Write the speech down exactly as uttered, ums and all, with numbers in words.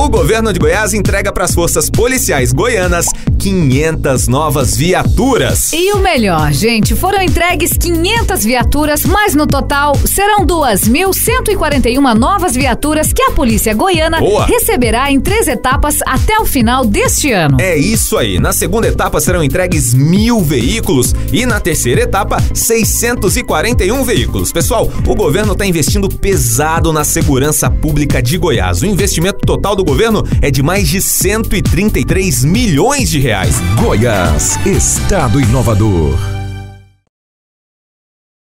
governo de Goiás entrega para as forças policiais goianas quinhentas novas viaturas. E o melhor, gente, foram entregues quinhentas viaturas, mas no total serão duas mil cento e quarenta e uma novas viaturas que a polícia goiana Boa. receberá em três etapas até o final deste ano. É isso aí. Na segunda etapa serão entregues mil veículos e na terceira etapa seiscentos e quarenta e um veículos. Pessoal, o governo está investindo pesado na segurança pública de Goiás. O investimento total do governo é de mais de cento e trinta e três milhões de reais. Goiás, estado inovador.